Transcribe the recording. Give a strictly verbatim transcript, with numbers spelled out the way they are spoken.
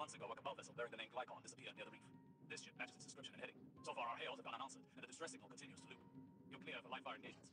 months ago, a Cabal vessel bearing the name Glycon disappeared near the reef. This ship matches its description and heading. So far, our hails have gone unanswered, and the distress signal continues to loop. You're clear for live fire engagements.